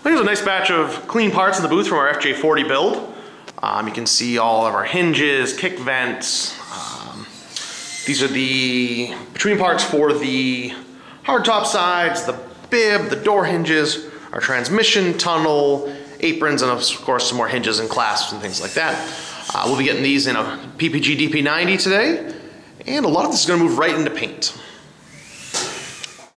Here's a nice batch of clean parts in the booth from our FJ40 build. You can see all of our hinges, kick vents. These are the between parts for the hardtop sides, the bib, the door hinges, our transmission tunnel, aprons, and of course some more hinges and clasps and things like that. We'll be getting these in a PPG DP90 today, and a lot of this is going to move right into paint.